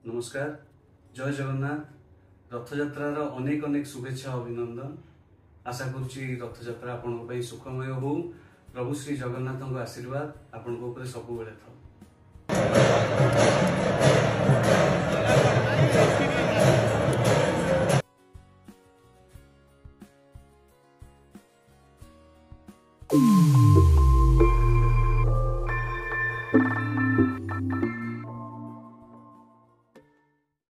नमस्कार, जय जगन्नाथ। रथयात्रार अनेक अनेक शुभेच्छा अभिनंदन। आशा करुच्ची रथयात्रा आपण सुखमय हो। प्रभु श्री जगन्नाथ आशीर्वाद आपण सब बेले था।